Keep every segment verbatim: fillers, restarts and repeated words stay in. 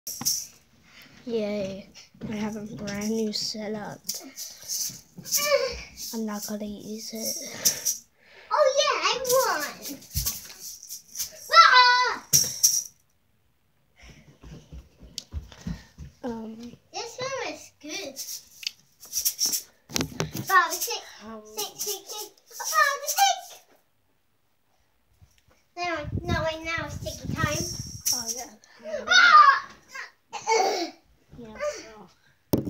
Yay, I have a brand new setup. I'm not gonna use it. Oh yeah, I won! Ah! Um, this one is good. Bobby, take, um, take, take, take. Oh, Bobby, take! No, no, wait, now it's taking time. oh yeah. Ah! Yeah, so.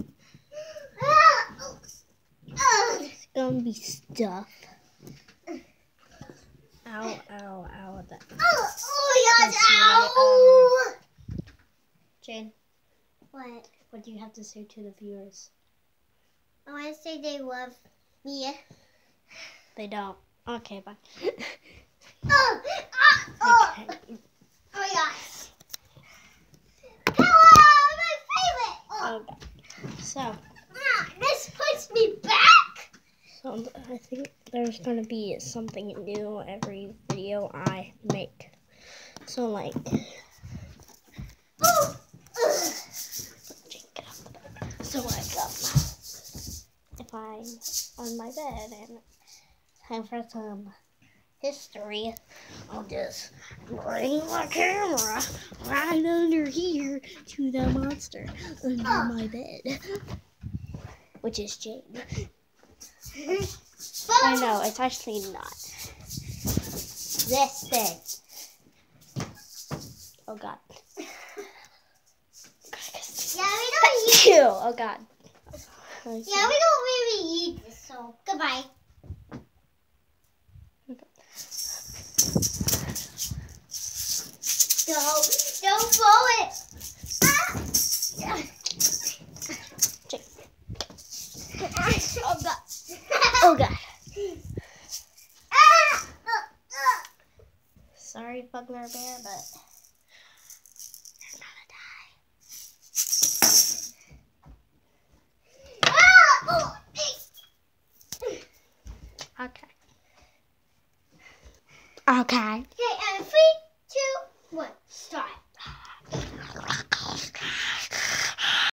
It's gonna be stuff. Ow, ow, ow. That. Oh, oh my gosh, ow! Um, Jane, What? what do you have to say to the viewers? I want to say they love me. They don't. Okay, bye. Oh, ah, oh. Okay. Oh my gosh. Hello, my favorite. Oh. Okay. So, Ah, this puts me back. so I think there's gonna be something new every video I make. So like, Oh. so like, um, if I'm on my bed and it's time for some history, I'll just bring my camera right under here to the monster under Oh. my bed, which is Jane. But I know, it's actually not. This thing. Oh god. yeah, we don't use. Ew, oh god. Yeah, we don't really use this. So goodbye. Don't, don't blow it. Ah. Jane. Oh god. Oh god. Ah. Uh, uh. Sorry, Bugler Bear, but you're gonna die. Ah. Oh. Okay. Okay. Okay, and three,